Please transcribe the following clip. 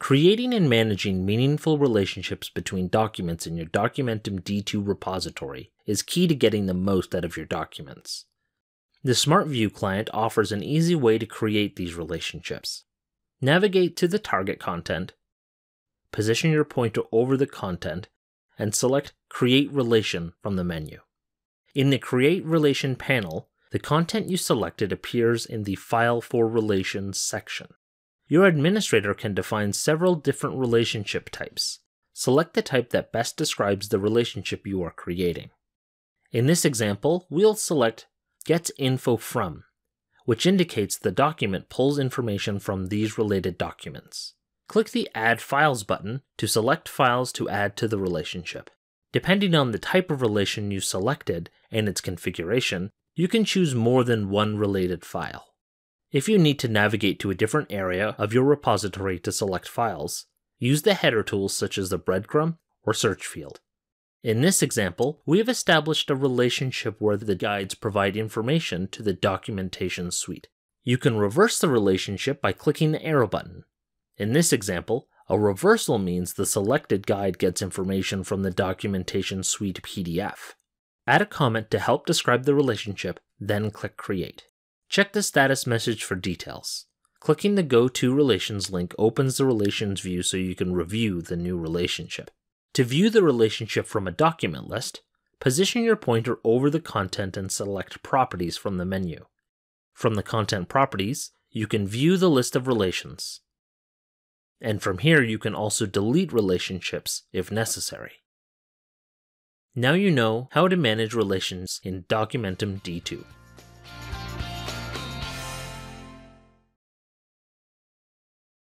Creating and managing meaningful relationships between documents in your Documentum D2 repository is key to getting the most out of your documents. The Smart View client offers an easy way to create these relationships. Navigate to the target content, position your pointer over the content, and select Create Relation from the menu. In the Create Relation panel, the content you selected appears in the File for Relations section. Your administrator can define several different relationship types. Select the type that best describes the relationship you are creating. In this example, we'll select Gets Info From, which indicates the document pulls information from these related documents. Click the Add Files button to select files to add to the relationship. Depending on the type of relation you selected and its configuration, you can choose more than one related file. If you need to navigate to a different area of your repository to select files, use the header tools such as the breadcrumb or search field. In this example, we have established a relationship where the guides provide information to the documentation suite. You can reverse the relationship by clicking the arrow button. In this example, a reversal means the selected guide gets information from the documentation suite PDF. Add a comment to help describe the relationship, then click Create. Check the status message for details. Clicking the Go To Relations link opens the Relations view so you can review the new relationship. To view the relationship from a document list, position your pointer over the content and select Properties from the menu. From the Content Properties, you can view the list of relations. And from here you can also delete relationships if necessary. Now you know how to manage relations in Documentum D2.